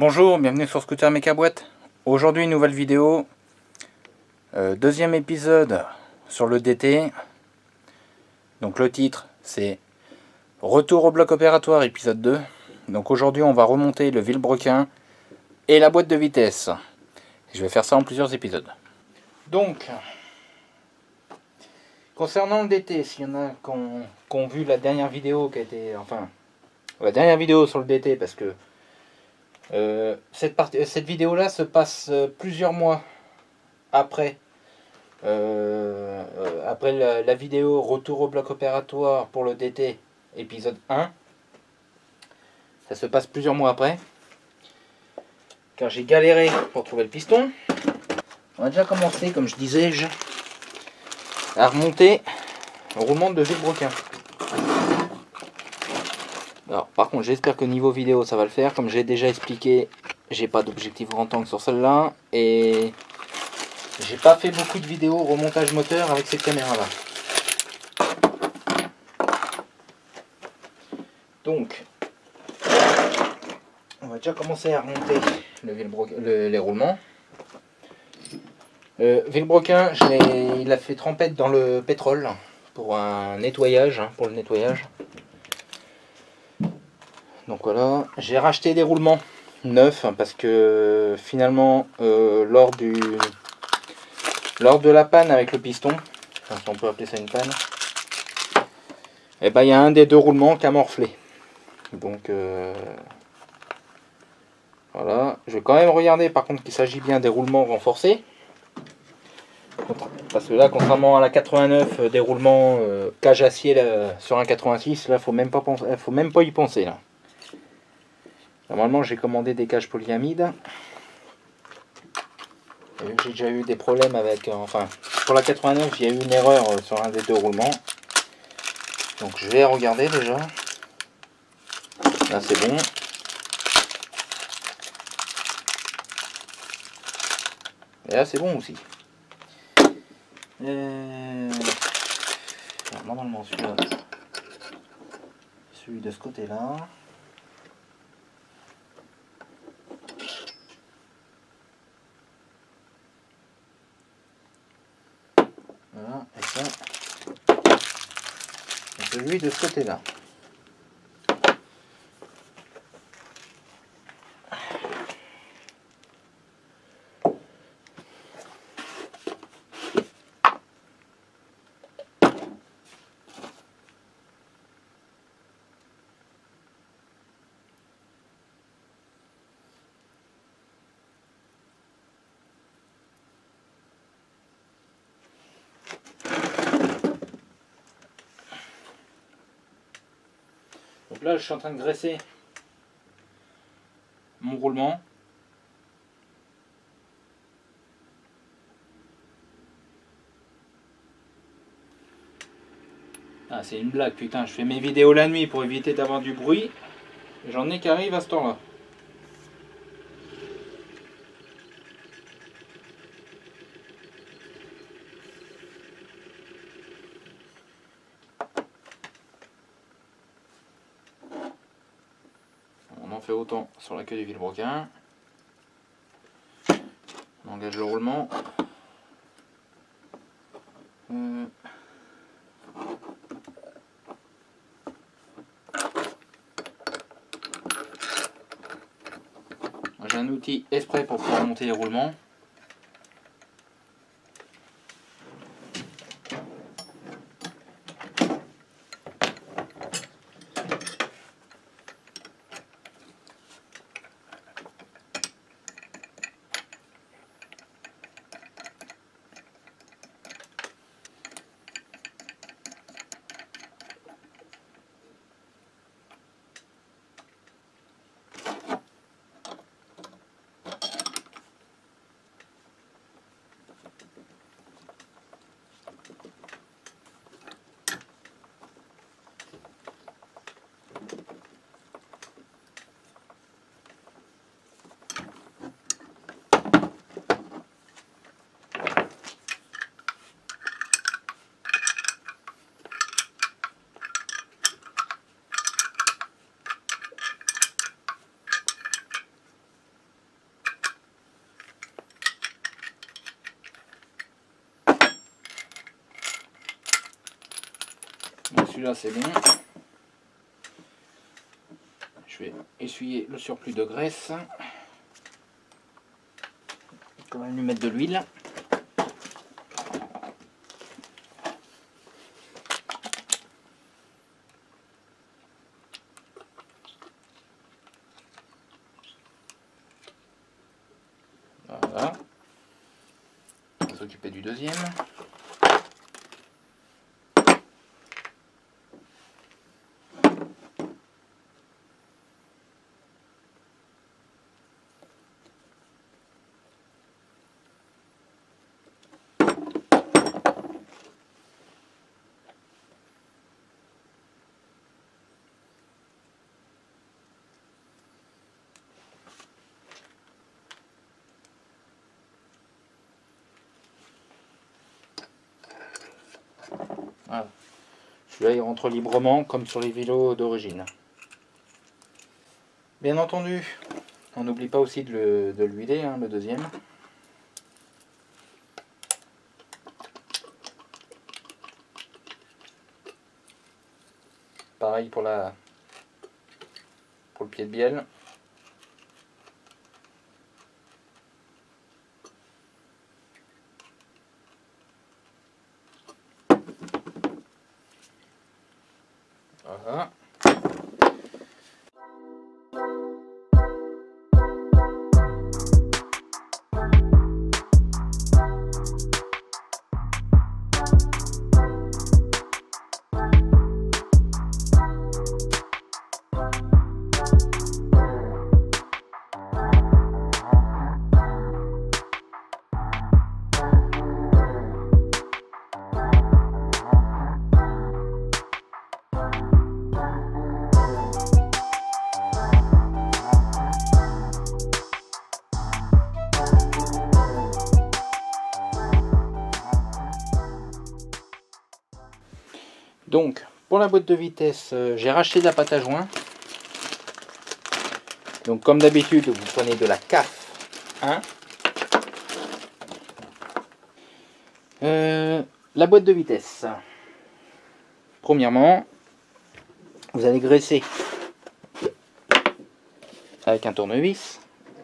Bonjour, bienvenue sur Scooter Mécaboîte. Aujourd'hui, nouvelle vidéo. Deuxième épisode sur le DT. Donc le titre, c'est Retour au bloc opératoire, épisode 2. Donc aujourd'hui, on va remonter le vilebrequin et la boîte de vitesse. Je vais faire ça en plusieurs épisodes. Donc, concernant le DT, s'il y en a qui ont vu la dernière vidéo qui a été... Enfin, la dernière vidéo sur le DT, parce que cette vidéo là se passe plusieurs mois après la vidéo Retour au bloc opératoire pour le DT épisode 1. Ça se passe plusieurs mois après, car j'ai galéré pour trouver le piston. On a déjà commencé, comme je disais, à remonter le roulement de vilebrequin. Alors par contre, j'espère que niveau vidéo ça va le faire. Comme j'ai déjà expliqué, j'ai pas d'objectif grand angle sur celle-là et j'ai pas fait beaucoup de vidéos remontage moteur avec cette caméra là. Donc on va déjà commencer à remonter les roulements. Vilebrequin, il a fait trempette dans le pétrole pour un nettoyage, pour le nettoyage. Donc voilà, j'ai racheté des roulements neufs parce que finalement lors de la panne avec le piston, enfin, si on peut appeler ça une panne, et ben il y a un des deux roulements qui a morflé. Donc voilà, je vais quand même regarder par contre qu'il s'agit bien des roulements renforcés. Parce que là, contrairement à la 89, des roulements cage acier là, sur un 86, là faut même pas y penser là. Normalement j'ai commandé des cages polyamides. Et vu que j'ai déjà eu des problèmes avec, enfin pour la 89 il y a eu une erreur sur un des deux roulements. Donc je vais regarder déjà. Là c'est bon. Et là c'est bon aussi. Alors, normalement celui de ce côté là. Voilà, et ça c'est celui de ce côté là. Donc là je suis en train de graisser mon roulement. Ah c'est une blague putain, je fais mes vidéos la nuit pour éviter d'avoir du bruit. J'en ai qui arrivent à ce temps là. On en fait autant sur la queue du vilebrequin. On engage le roulement. J'ai un outil exprès pour pouvoir monter les roulements. celui-là c'est bon. Je vais essuyer le surplus de graisse. On va lui mettre de l'huile. Voilà. On va s'occuper du deuxième. Voilà. Celui-là il rentre librement comme sur les vélos d'origine. Bien entendu, on n'oublie pas aussi de l'huiler, hein, le deuxième. Pareil pour le pied de bielle. Voilà. Donc, pour la boîte de vitesse, j'ai racheté de la pâte à joint. Donc, comme d'habitude, vous prenez de la CAF 1. La boîte de vitesse. Premièrement, vous allez graisser avec un tournevis.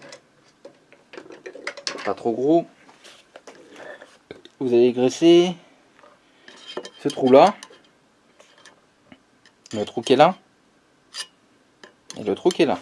Pas trop gros. Vous allez graisser ce trou-là. Le trou qui est là. Et le trou qui est là.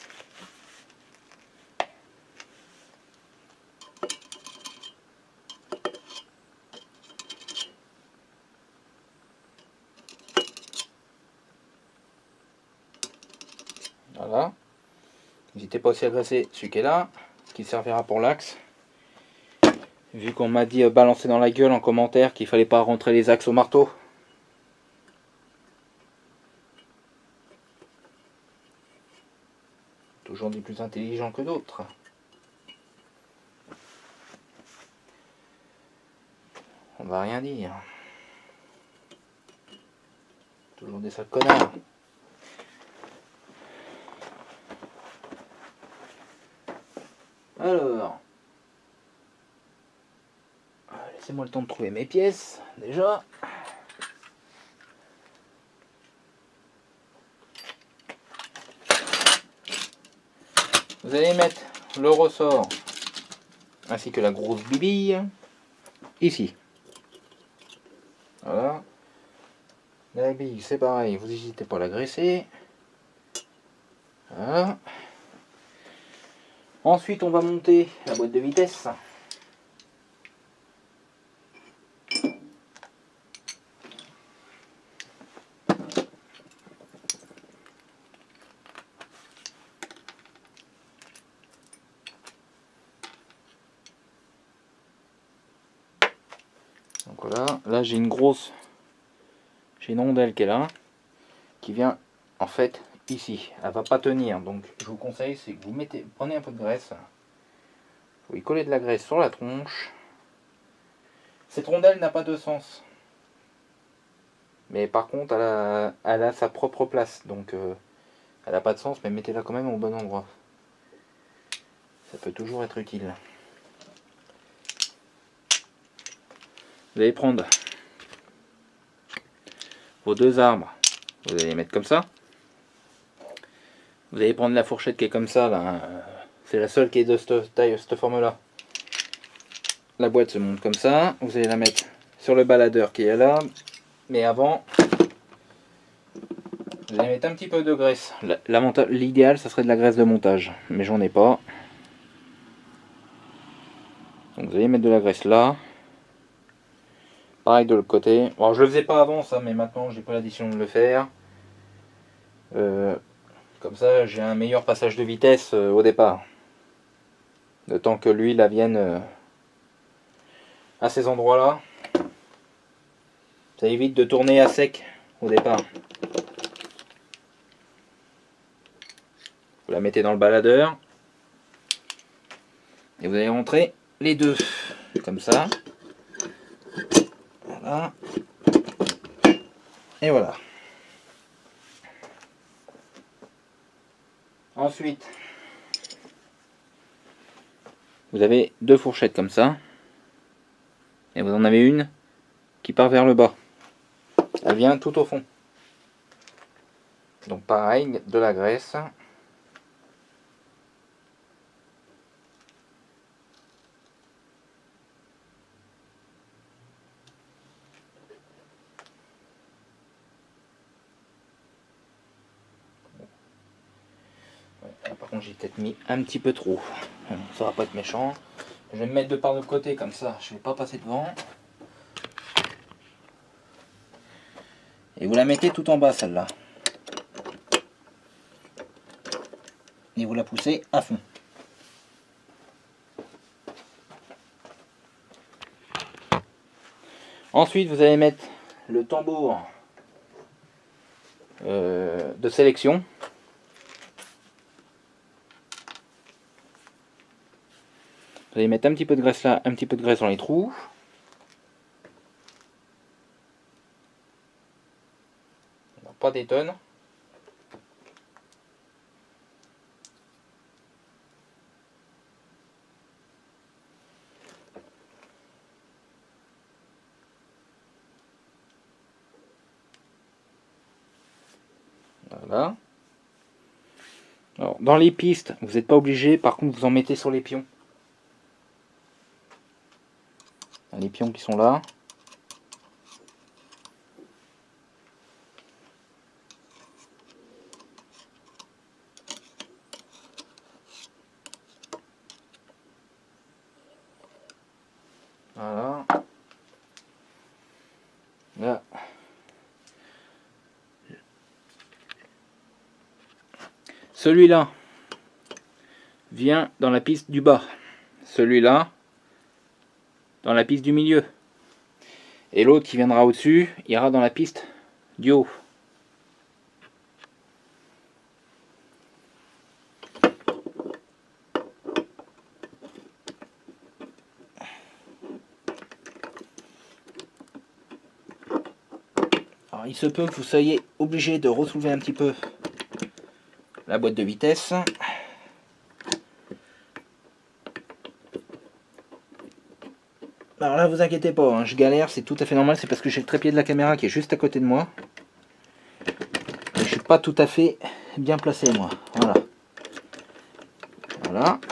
Voilà. N'hésitez pas aussi à graisser celui qui est là, qui servira pour l'axe. Vu qu'on m'a dit balancer dans la gueule en commentaire qu'il fallait pas rentrer les axes au marteau. Toujours des plus intelligents que d'autres. On va rien dire. Toujours des sales connards. Alors, laissez-moi le temps de trouver mes pièces, déjà. Vous allez mettre le ressort, ainsi que la grosse bibille, ici. Voilà. La bille, c'est pareil, vous n'hésitez pas à la graisser. Voilà. Ensuite, on va monter la boîte de vitesse. Donc voilà, là j'ai une grosse, j'ai une rondelle qui est là, qui vient en fait ici. Elle va pas tenir, donc je vous conseille, c'est que vous prenez un peu de graisse, vous y collez de la graisse sur la tronche. Cette rondelle n'a pas de sens, mais par contre elle a sa propre place, donc elle n'a pas de sens, mais mettez-la quand même au bon endroit. Ça peut toujours être utile. Vous allez prendre aux deux arbres, vous allez les mettre comme ça. Vous allez prendre la fourchette qui est comme ça, là. C'est la seule qui est de cette taille, cette forme-là. La boîte se monte comme ça. Vous allez la mettre sur le baladeur qui est là. Mais avant, vous allez mettre un petit peu de graisse. L'idéal, ça serait de la graisse de montage. Mais j'en ai pas. Donc vous allez mettre de la graisse là. Pareil de l'autre côté. Alors je le faisais pas avant ça, mais maintenant j'ai pas l'addition de le faire. Comme ça, j'ai un meilleur passage de vitesse au départ. Le temps que l'huile vienne à ces endroits-là. Ça évite de tourner à sec au départ. Vous la mettez dans le baladeur. Et vous allez rentrer les deux. Comme ça. Voilà. Et voilà. Ensuite, vous avez deux fourchettes comme ça. Et vous en avez une qui part vers le bas. Elle vient tout au fond. Donc pareil, de la graisse. Par contre j'ai peut-être mis un petit peu trop. Ça va pas être méchant. Je vais me mettre de par le côté comme ça. Je vais pas passer devant. Et vous la mettez tout en bas celle-là. Et vous la poussez à fond. Ensuite vous allez mettre le tambour de sélection. Vous allez mettre un petit peu de graisse là, un petit peu de graisse dans les trous. Pas des tonnes. Voilà. Alors, dans les pistes, vous n'êtes pas obligé, par contre vous en mettez sur les pions. Les pions qui sont là. Voilà. Là. Celui-là vient dans la piste du bas. Celui-là dans la piste du milieu. Et l'autre qui viendra au-dessus ira dans la piste du haut. Alors il se peut que vous soyez obligé de ressoulever un petit peu la boîte de vitesse. Alors là, vous inquiétez pas, hein, je galère, c'est tout à fait normal, c'est parce que j'ai le trépied de la caméra qui est juste à côté de moi. Et je suis pas tout à fait bien placé, moi. Voilà. Voilà.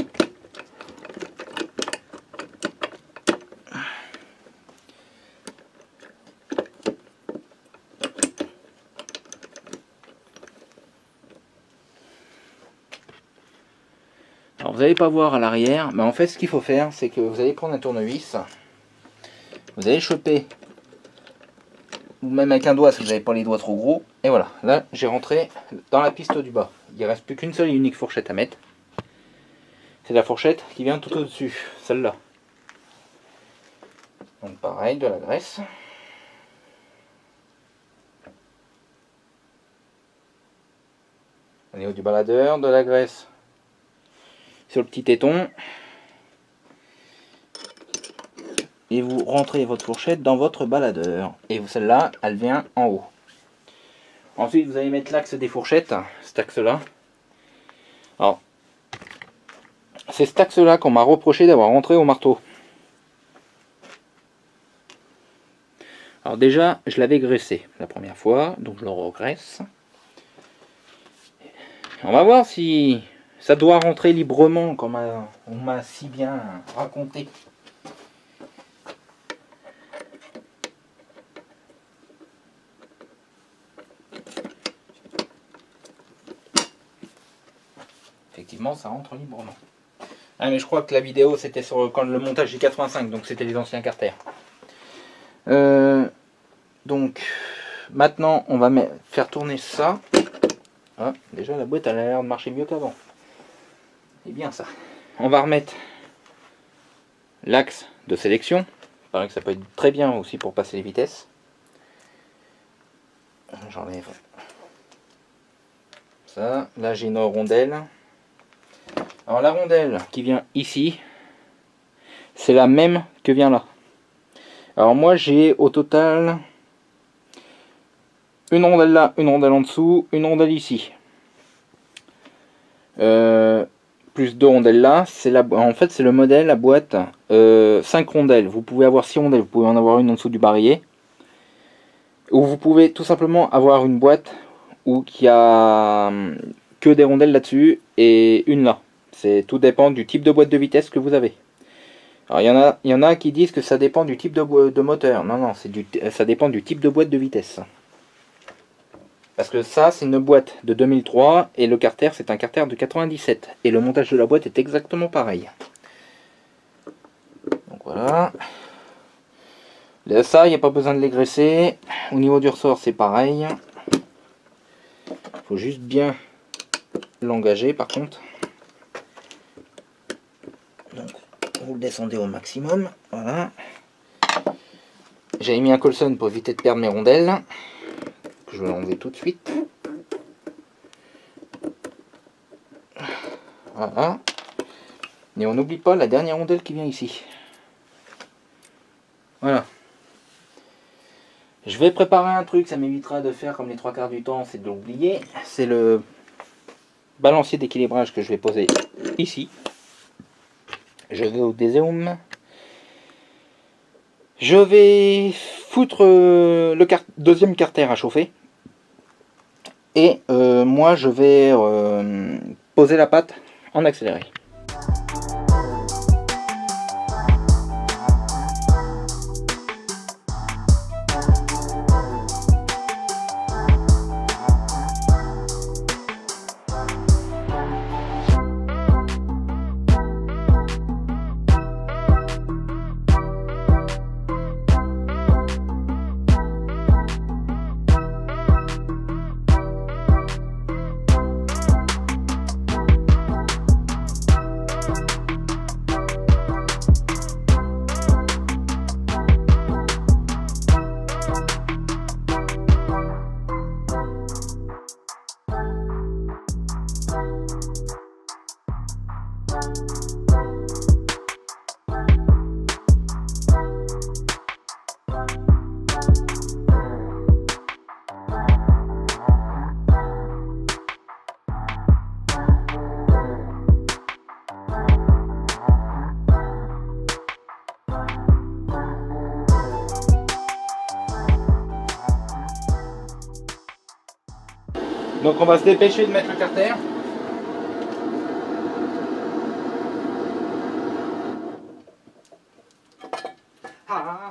Alors vous n'allez pas voir à l'arrière, mais en fait ce qu'il faut faire, c'est que vous allez prendre un tournevis, vous allez choper, ou même avec un doigt si vous n'avez pas les doigts trop gros, et voilà, là j'ai rentré dans la piste du bas. Il ne reste plus qu'une seule et unique fourchette à mettre. C'est la fourchette qui vient tout au-dessus, celle-là. Donc pareil, de la graisse. Au niveau du baladeur, de la graisse sur le petit téton. Et vous rentrez votre fourchette dans votre baladeur. Et celle-là, elle vient en haut. Ensuite, vous allez mettre l'axe des fourchettes, cet axe-là. Alors, c'est cet axe-là qu'on m'a reproché d'avoir rentré au marteau. Alors déjà, je l'avais graissé la première fois, donc je le regraisse. On va voir si ça doit rentrer librement, comme on m'a si bien raconté. Effectivement, ça rentre librement. Ah, mais je crois que la vidéo c'était sur quand le montage du 85, donc c'était les anciens carters. Donc maintenant on va faire tourner ça. Ah, déjà la boîte elle a l'air de marcher mieux qu'avant. C'est bien ça. On va remettre l'axe de sélection. Il paraît que ça peut être très bien aussi pour passer les vitesses. J'enlève ça. Là j'ai une rondelle. Alors la rondelle qui vient ici, c'est la même que vient là. Alors moi j'ai au total une rondelle là, une rondelle en dessous, une rondelle ici. Plus deux rondelles là. En fait c'est le modèle, la boîte 5 rondelles. Vous pouvez avoir 6 rondelles, vous pouvez en avoir une en dessous du barillet. Ou vous pouvez tout simplement avoir une boîte où il y a que des rondelles là-dessus et une là. Tout dépend du type de boîte de vitesse que vous avez. Alors il y en a qui disent que ça dépend du type de moteur. Non, non, ça dépend du type de boîte de vitesse. Parce que ça, c'est une boîte de 2003 et le carter, c'est un carter de 97. Et le montage de la boîte est exactement pareil. Donc voilà. Là, ça, il n'y a pas besoin de les graisser. Au niveau du ressort, c'est pareil. Il faut juste bien l'engager par contre. Donc, vous le descendez au maximum. Voilà. J'avais mis un Colson pour éviter de perdre mes rondelles. Je vais l'enlever tout de suite. Voilà. Et on n'oublie pas la dernière rondelle qui vient ici. Voilà. Je vais préparer un truc, ça m'évitera de faire comme les 3/4 du temps, c'est de l'oublier. C'est le balancier d'équilibrage que je vais poser ici. Je vais au dézoom. Je vais foutre le deuxième carter à chauffer. Et moi je vais poser la patte en accéléré. Donc on va se dépêcher de mettre le carter. Ah.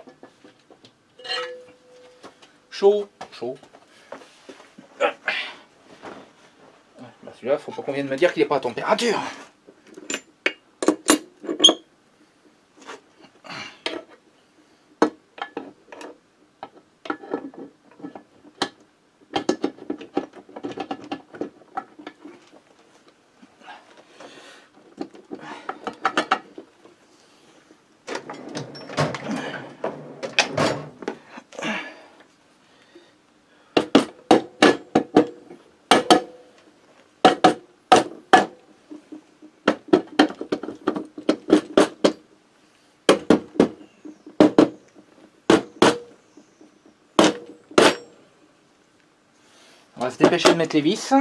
Chaud, chaud. Bah celui-là, faut pas qu'on vienne me dire qu'il n'est pas à température. On va se dépêcher de mettre les vis.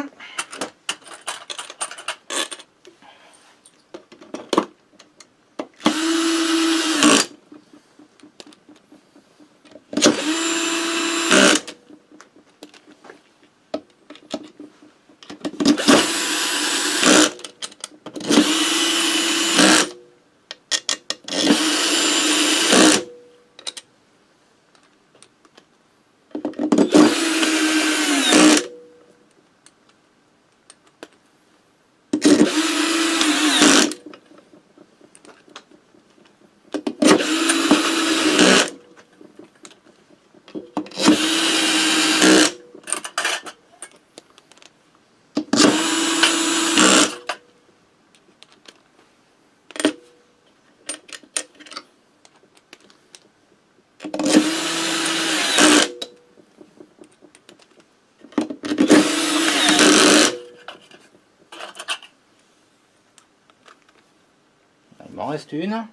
reste une.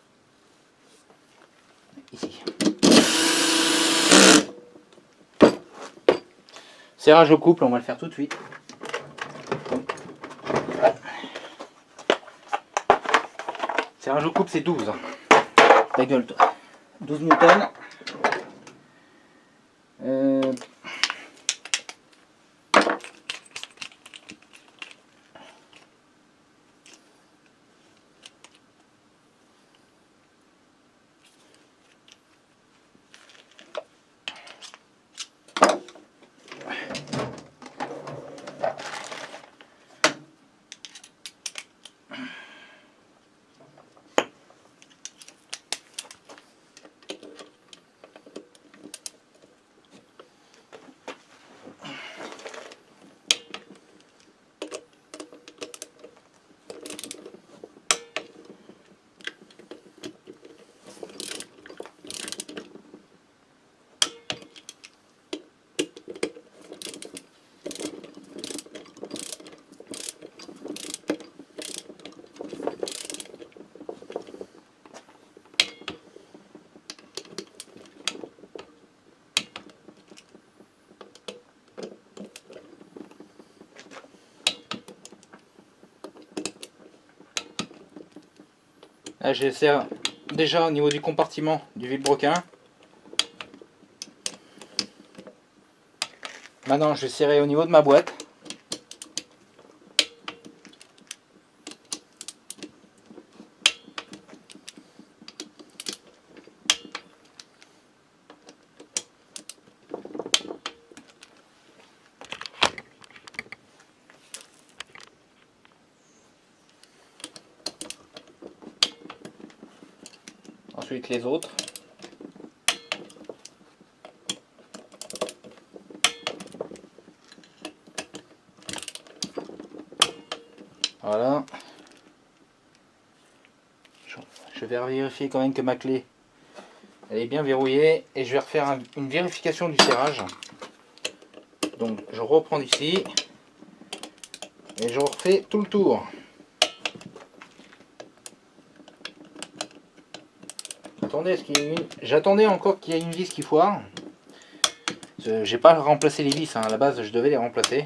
Ici. Serrage au couple, on va le faire tout de suite. Serrage au couple, c'est 12. Ta gueule, toi. 12 newtons. Là, je serre déjà au niveau du compartiment du vilebrequin. Maintenant, je vais serrer au niveau de ma boîte. Ensuite les autres. Voilà. Je vais vérifier quand même que ma clé elle est bien verrouillée et je vais refaire une vérification du serrage. Donc je reprends d'ici et je refais tout le tour. Attendez, est-ce qu'il y a une... J'attendais encore qu'il y ait une vis qui foire. J'ai pas remplacé les vis, hein. À la base je devais les remplacer.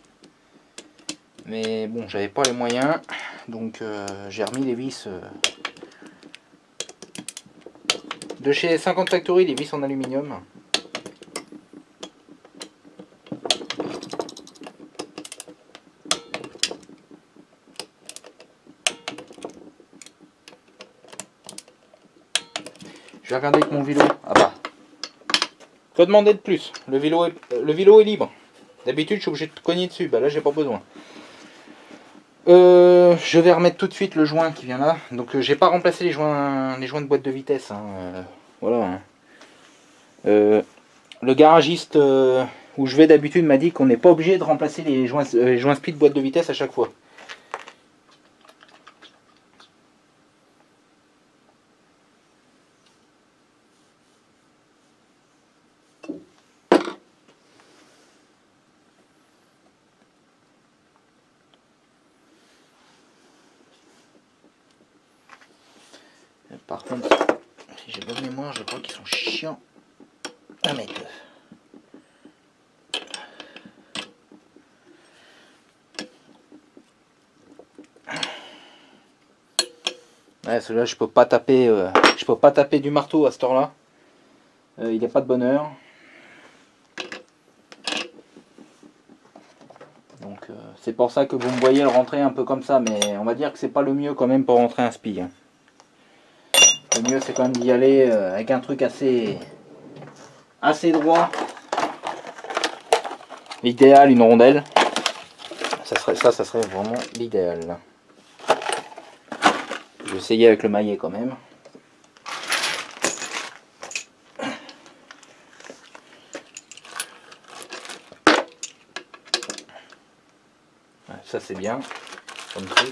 Mais bon, j'avais pas les moyens. Donc j'ai remis les vis de chez 50 Factory, les vis en aluminium. Je vais regarder avec mon vélo. Ah bah. Que demander de plus? Le vélo est libre. D'habitude, je suis obligé de cogner dessus. Bah là, j'ai pas besoin. Je vais remettre tout de suite le joint qui vient là. Donc, j'ai pas remplacé les joints de boîte de vitesse. Hein. Voilà. Hein. Le garagiste où je vais d'habitude m'a dit qu'on n'est pas obligé de remplacer les joints speed boîte de vitesse à chaque fois. Par contre, si j'ai bonne mémoire, je crois qu'ils sont chiants à mettre. Ouais, celui-là, je peux pas taper du marteau à cette heure-là. Il n'est pas de bonne heure. Donc c'est pour ça que vous me voyez le rentrer un peu comme ça, mais on va dire que c'est pas le mieux quand même pour rentrer un spi. Hein. Le mieux c'est quand même d'y aller avec un truc assez droit. L'idéal, une rondelle. Ça serait vraiment l'idéal. Je vais essayer avec le maillet quand même. Ça c'est bien comme truc.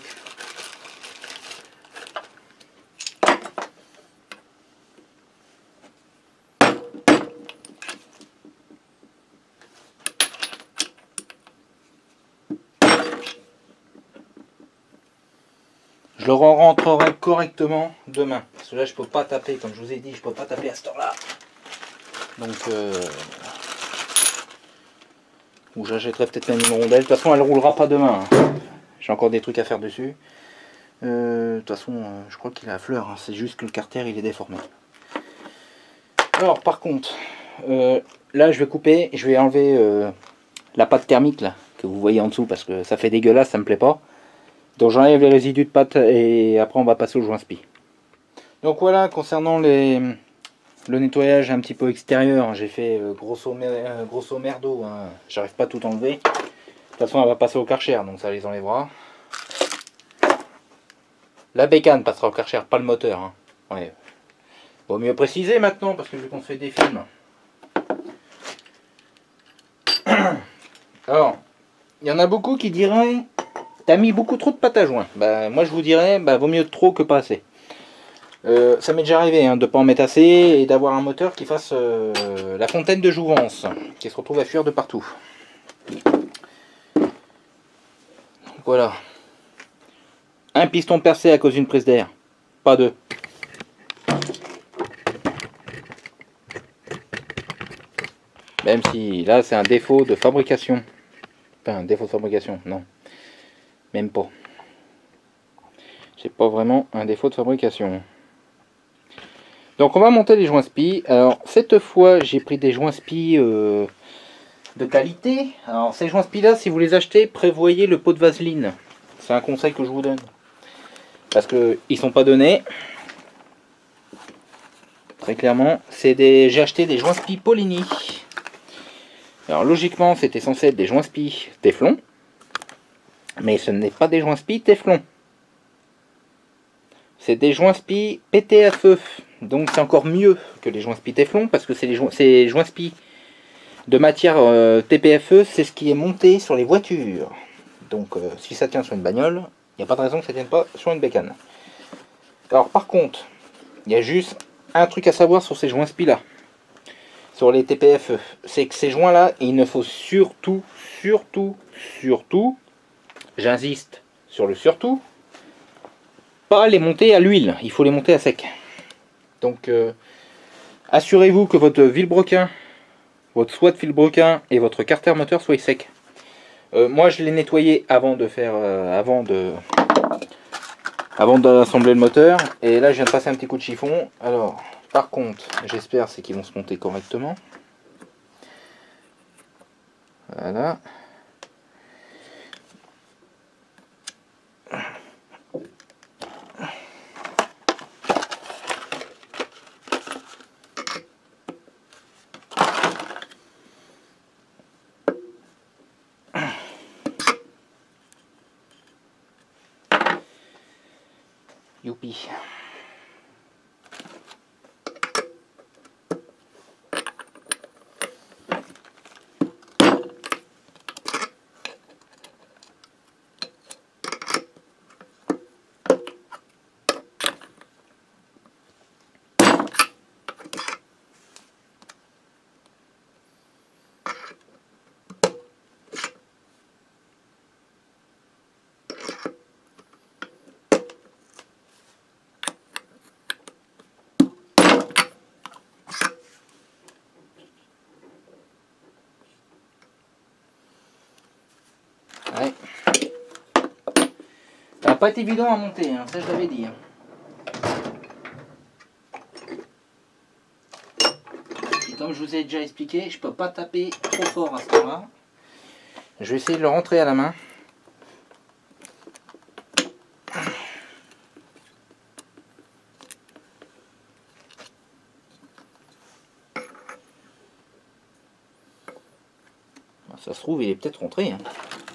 Je je le rentrerai correctement demain. Parce que là, je peux pas taper, comme je vous ai dit, je peux pas taper à cette heure-là. Donc, ou j'achèterai peut-être même une rondelle. De toute façon, elle roulera pas demain. Hein. J'ai encore des trucs à faire dessus. De toute façon, je crois qu'il est à fleur. Hein. C'est juste que le carter, il est déformé. Alors, par contre, là, je vais couper. Je vais enlever la pâte thermique là, que vous voyez en dessous, parce que ça fait dégueulasse, ça me plaît pas. Donc, j'enlève les résidus de pâte et après, on va passer au joint spi. Donc, voilà, concernant le nettoyage un petit peu extérieur, j'ai fait grosso merdo. Hein. J'arrive pas à tout enlever. De toute façon, elle va passer au Karcher, donc ça les enlèvera. La bécane passera au Karcher, pas le moteur. Hein. Ouais. Vaut mieux préciser maintenant, parce que vu qu'on fait des films. Alors, il y en a beaucoup qui diraient, t'as mis beaucoup trop de pâte à joint. Bah, moi je vous dirais, bah, vaut mieux trop que pas assez. Ça m'est déjà arrivé hein, de ne pas en mettre assez et d'avoir un moteur qui fasse la fontaine de jouvence, qui se retrouve à fuir de partout. Donc, voilà. Un piston percé à cause d'une prise d'air, pas deux. Même si là c'est un défaut de fabrication. Enfin un défaut de fabrication, non. Même pas. C'est pas vraiment un défaut de fabrication. Donc on va monter les joints spi. Alors cette fois j'ai pris des joints spi de qualité. Alors ces joints spi là, si vous les achetez, prévoyez le pot de vaseline. C'est un conseil que je vous donne. Parce que ils sont pas donnés. Très clairement, j'ai acheté des joints spi Polini. Alors logiquement c'était censé être des joints spi Teflon. Mais ce n'est pas des joints spi Teflon. C'est des joints spi PTFE. Donc c'est encore mieux que les joints spi Teflon parce que c'est les joints spi de matière TPFE, c'est ce qui est monté sur les voitures. Donc si ça tient sur une bagnole, il n'y a pas de raison que ça ne tienne pas sur une bécane. Alors par contre, il y a juste un truc à savoir sur ces joints spi là. Sur les TPFE, c'est que ces joints là, il ne faut surtout, j'insiste sur le surtout, pas les monter à l'huile, il faut les monter à sec. Donc assurez-vous que votre vilebrequin, votre soie de vilebrequin et votre carter moteur soient secs. Moi je l'ai nettoyé avant de faire avant d'assembler le moteur, et là je viens de passer un petit coup de chiffon. Alors par contre, j'espère c'est qu'ils vont se monter correctement. Voilà. Youpi. Ouais. Ça n'a pas été évident à monter, hein, ça je l'avais dit. Hein. Et comme je vous ai déjà expliqué, je peux pas taper trop fort à ce moment-là. Je vais essayer de le rentrer à la main. Ça se trouve, il est peut-être rentré. Hein.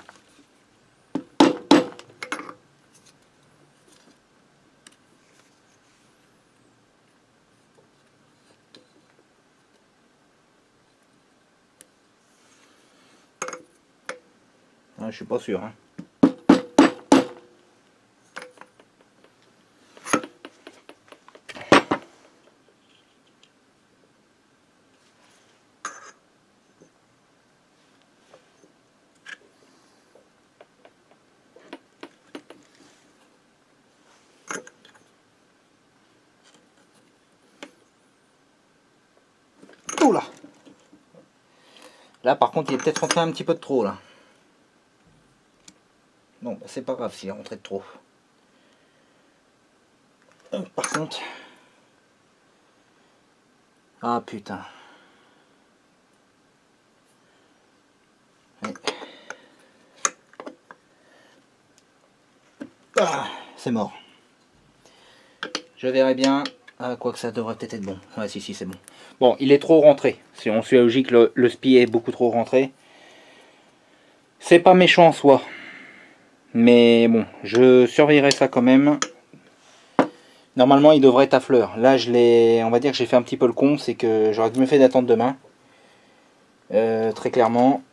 Je suis pas sûr. Hein. Oula. Là par contre il est peut-être rentré un petit peu de trop là. Bon bah, c'est pas grave s'il est rentré de trop. Par contre... Ah putain. Ouais. Ah, c'est mort. Je verrai bien. Ah, quoi que ça devrait peut-être être bon. Ouais, si, c'est bon. Bon, il est trop rentré. Si on suit la logique, le spi est beaucoup trop rentré. C'est pas méchant en soi. Mais bon, je surveillerai ça quand même. Normalement, il devrait être à fleur. Là, on va dire que j'ai fait un petit peu le con. C'est que j'aurais mieux fait d'attendre demain. Très clairement.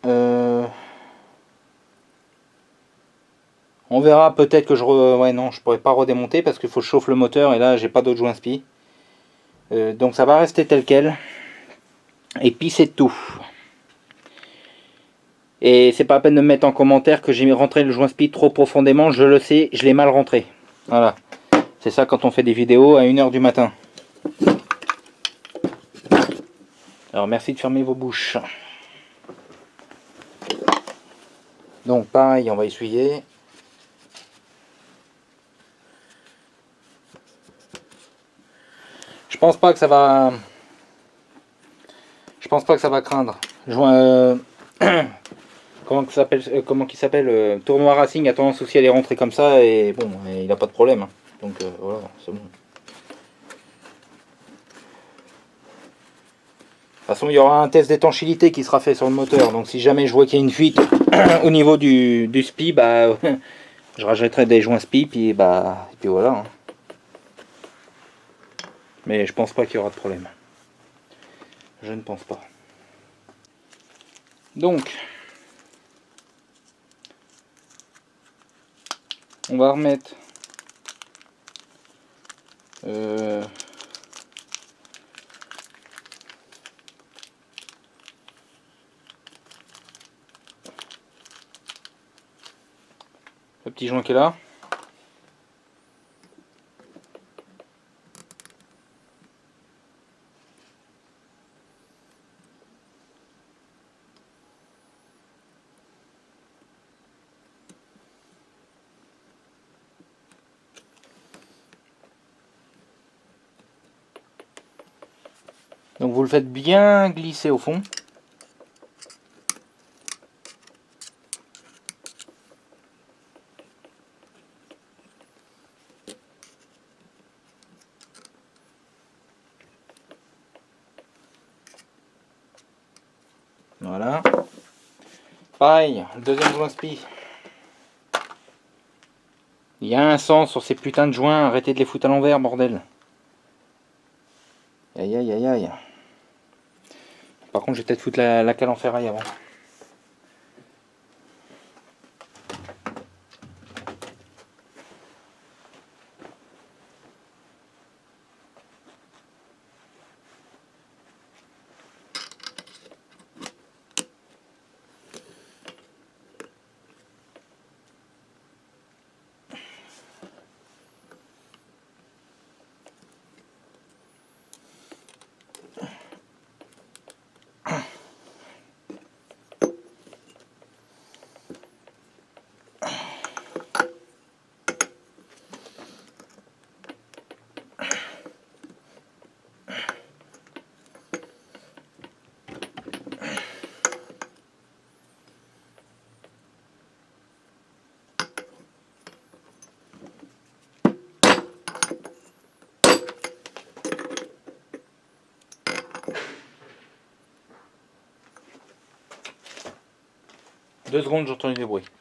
On verra, peut-être que ouais, non, je pourrais pas redémonter parce qu'il faut que je chauffe le moteur. Et là, j'ai pas d'autre joint spi. Donc ça va rester tel quel. Et puis c'est tout. Et c'est pas la peine de me mettre en commentaire que j'ai rentré le joint spi trop profondément. Je le sais, je l'ai mal rentré. Voilà. C'est ça quand on fait des vidéos à 1 h du matin. Alors merci de fermer vos bouches. Donc pareil, on va essuyer. Je pense pas que ça va... Je pense pas que ça va craindre. Comment qu'il s'appelle Tournoi Racing a tendance aussi à les rentrer comme ça et bon, il n'a pas de problème. Donc voilà, c'est bon. De toute façon, il y aura un test d'étanchéité qui sera fait sur le moteur. Donc si jamais je vois qu'il y a une fuite au niveau du spi, bah je rajouterai des joints spi puis bah et puis voilà. Hein. Mais je pense pas qu'il y aura de problème. Je ne pense pas. Donc on va remettre le petit joint qui est là. Donc vous le faites bien glisser au fond. Voilà. Pareil, le deuxième joint spi. Il y a un sens sur ces putains de joints, arrêtez de les foutre à l'envers, bordel. Aïe aïe aïe aïe. Par contre, je vais peut-être foutre la cale en ferraille avant. Deux secondes, j'ai entendu des bruits.